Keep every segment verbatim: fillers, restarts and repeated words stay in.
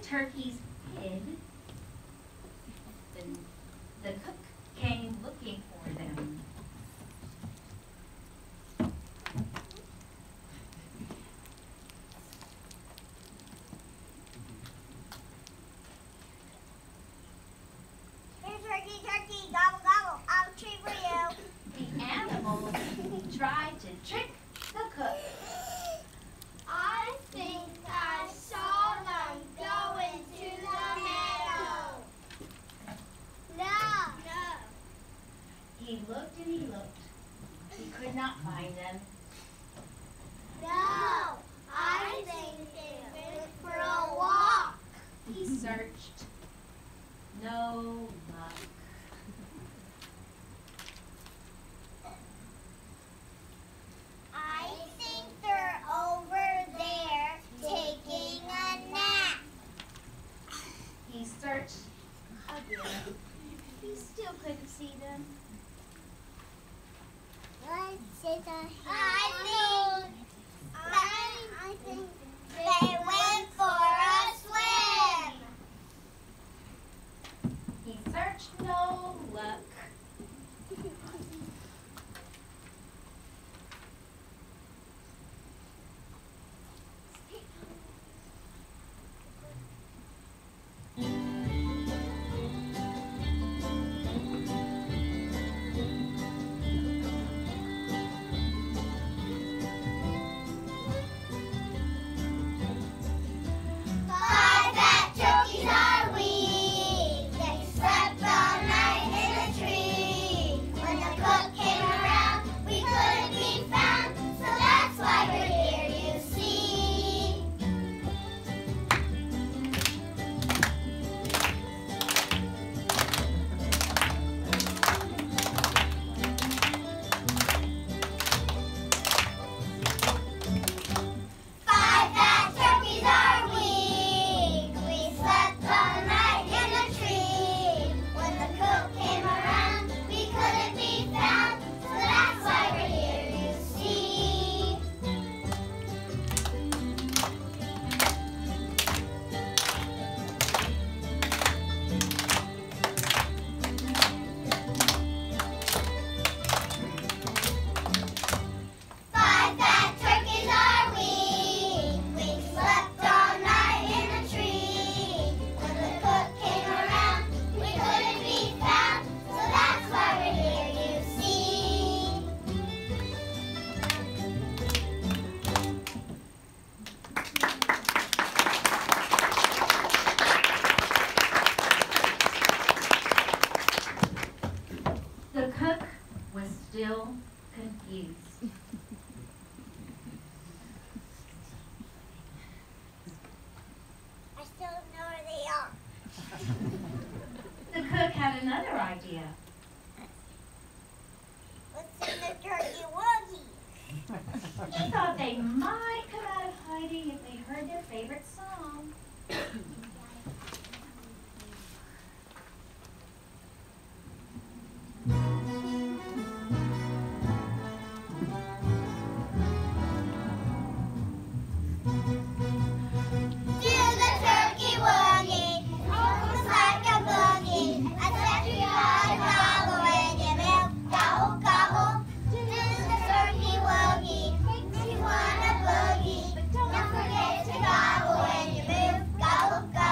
turkeys hid, the, the cook came looking for them. Here, turkey, turkey, gobble, gobble, I'll treat for you. The animals tried to trick the cook. I think I saw them go into the meadow. No. No. He looked and he looked. He could not find them. No. I think they went for a walk. He searched. No luck. I think they're over there taking a nap. He searched again. He still couldn't see them. I think, I, I think they went for a swim. He searched, no luck. Five fat turkeys are we. They slept all night in a tree. When the cook came around, we couldn't be found, so that's why we're here, you see. Five fat turkeys are we. We slept all night in a tree. When the cook came around, we couldn't be found, so that's why we're here, you see. Five fat turkeys are we. We slept all night in a tree. When the cook came around, we couldn't be found, so that's why we're here, you see. The cook was still confused. I still don't know where they are. The cook had another idea. What's in the turkey wuggy? He thought they might come out of hiding if they heard their favorite song. Do the turkey wuggy, almost like a boogie. I said you gotta gobble when you milk, gobble, gobble. Do the turkey wuggy, makes you wanna boogie. Don't forget to gobble when you move, gobble, gobble.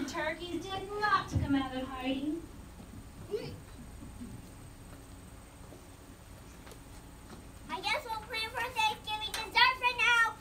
The turkeys did not come out of hiding. I guess we'll plan for Thanksgiving dessert for now.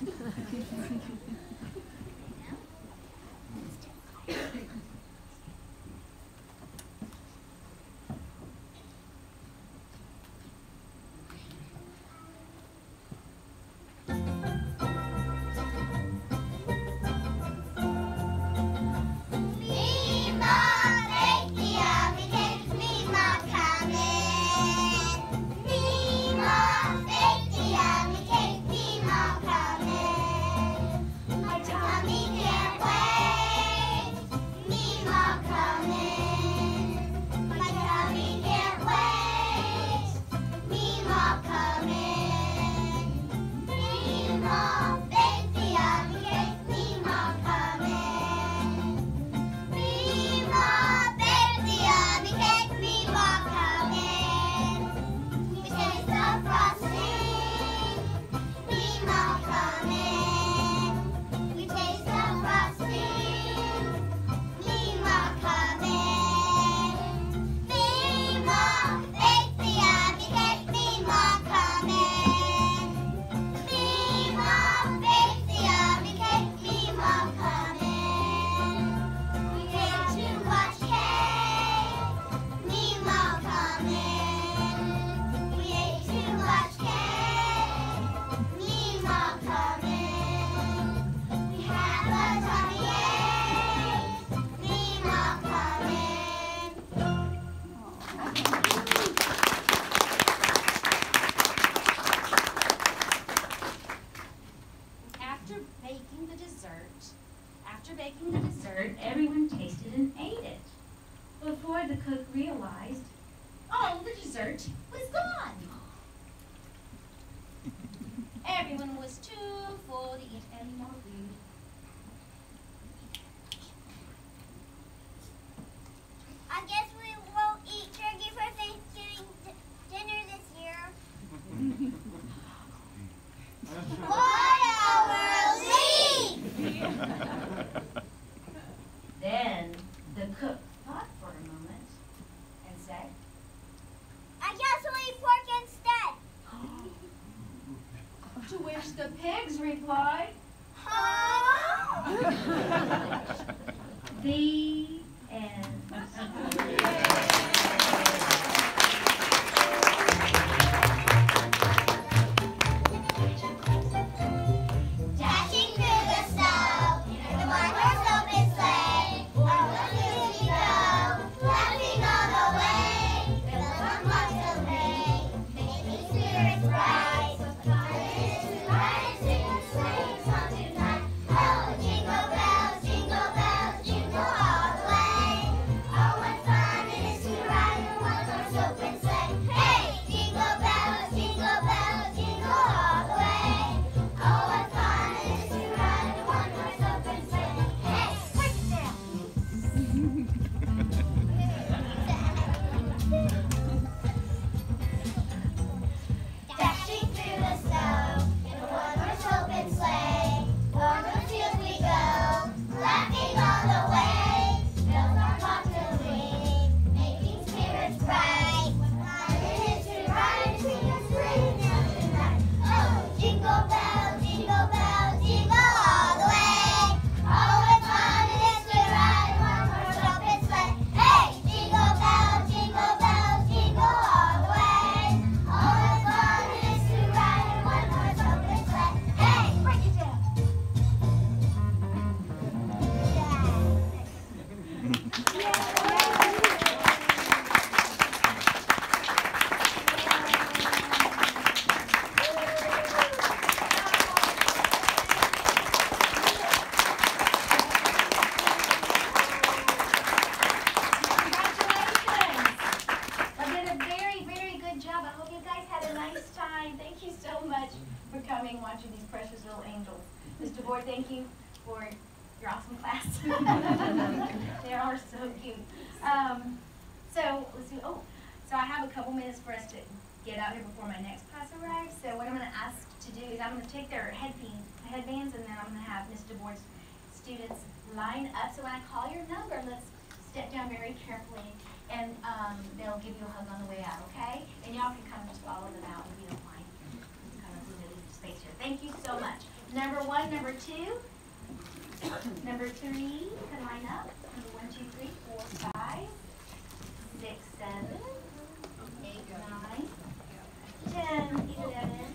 Everyone tasted and ate it before the cook realized all the dessert was gone. Everyone was too full to eat any more food. I guess we won't eat turkey for Thanksgiving dinner this year. What a relief! Then the cook thought for a moment and said, I guess we'll eat pork instead. to which the pigs replied, Huh? the end. Dashing through the snow in a one-horse open sleigh, our wheels we go, laughing all the way. Bells on Monterey, making spirits bright. So fun it is to ride and sing a sleighing song tonight. Oh, jingle bells, jingle bells, jingle all the way. Oh, what fun it is to ride in a one-horse open sleigh. Hey, jingle bells, jingle bells, jingle all the way. Oh, what fun it is to ride in a one-horse open sleigh. Hey, quick now. Dashing through the snow in a one-horse open sleigh, o'er the fields we go, laughing all the way. Bells are clocked to ring, making spirits bright. What fun it is to ride and sing a sleighing song tonight. Oh, jingle bells, jingle bells, jingle all the way. Oh, what fun it is to ride in a one-horse open sleigh. Hey, jingle bells, jingle bells, jingle all the way. Oh, what fun it is to ride in a one-horse open sleigh. Hey, break it down. Congratulations! I did a very, very good job. I hope you guys had a nice time. Thank you so much for coming, watching these precious little angels. Mister Board, thank you for your awesome class. They are so cute. Um, so, let's see. Oh, so I have a couple minutes for us to get out here before my next class arrives. So what I'm going to ask to do is I'm going to take their headbands, headbands, and then I'm going to have Mister Board students line up. So when I call your number, let's step down very carefully, and um, they'll give you a hug on the way out, okay? And y'all can kind of just follow them out if you don't mind. Kind of limited space here. Thank you so much. Number one, number two, number three, you can line up. Number one, two, three, four, five, six, seven, eight, nine, ten, eleven.